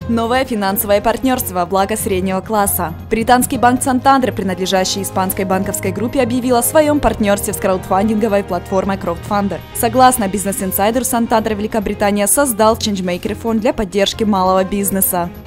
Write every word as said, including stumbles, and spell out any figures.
Новое финансовое партнерство во благо среднего класса. Британский банк Santander, принадлежащий испанской банковской группе, объявил о своем партнерстве с краудфандинговой платформой Crowdfunder. Согласно Business Insider, Santander Великобритания создал Changemaker фонд для поддержки малого бизнеса.